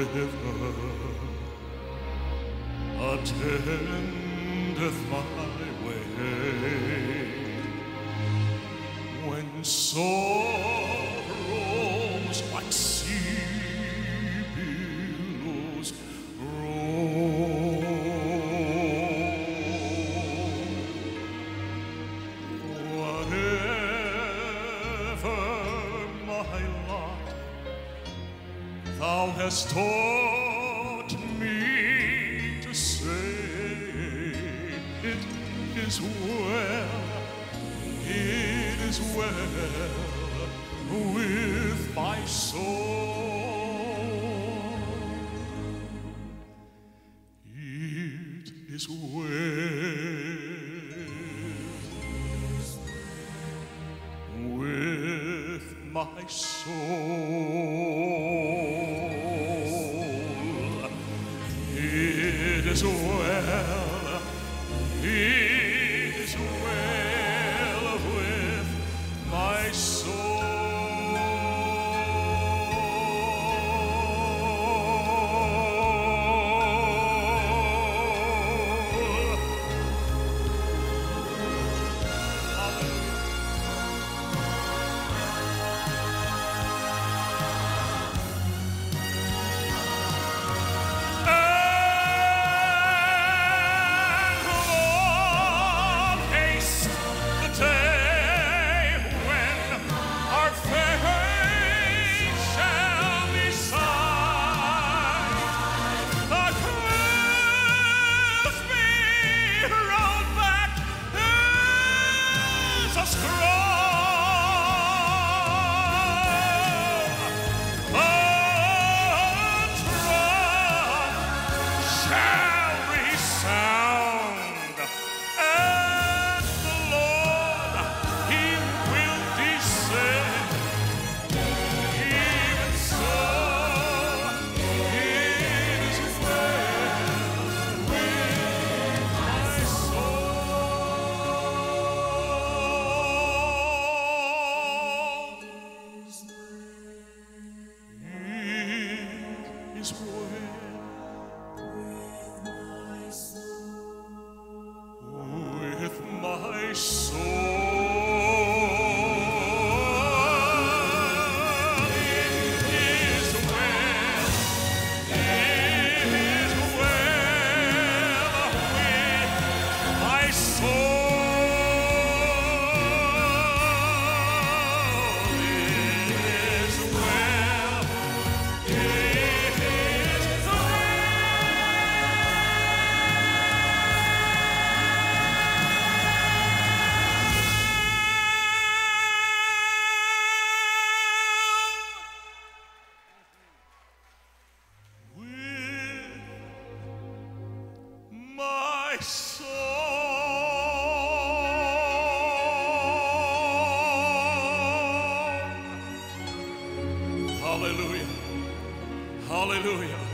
river attendeth my way. When sorrows like sea billows roll, whatever my lot, thou hast taught me to say, it is well, it is well with my soul. It is well with my soul. It is well, it is well with my soul. Is well with my soul. It is well, it is well with my soul. It is well. My soul. Hallelujah. Hallelujah.